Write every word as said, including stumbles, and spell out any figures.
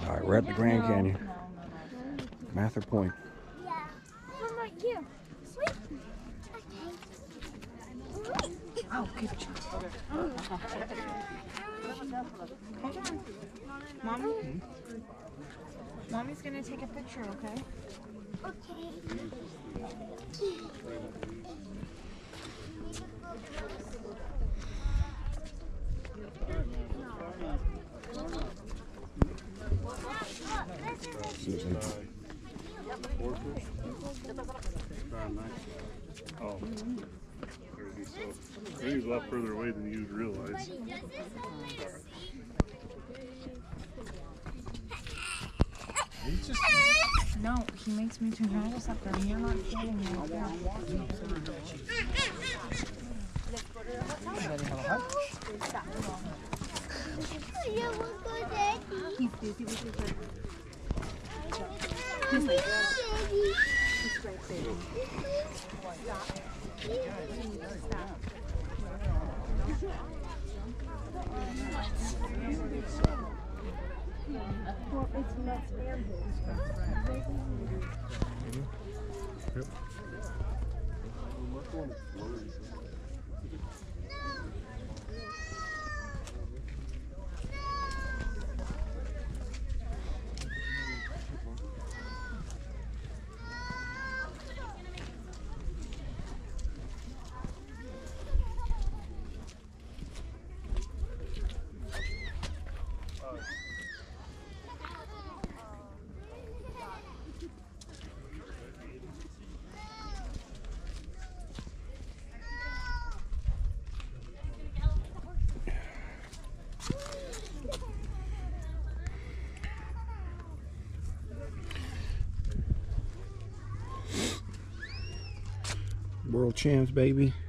All right, we're at the Grand Canyon. Mather Point. Yeah. One more here. Sweet. Okay. Oh, keep it. Okay. Hold on. Mommy? Hmm? Mommy's gonna take a picture, okay? Okay. Oh, he's a lot further away than you'd realize. He's just no, he makes me too nervous up there. And you're not feeling me up there. He's busy with his work. He's like, he's right there. Stop. You need to stop. Well, it's less bamboo. Yep. World champs, baby.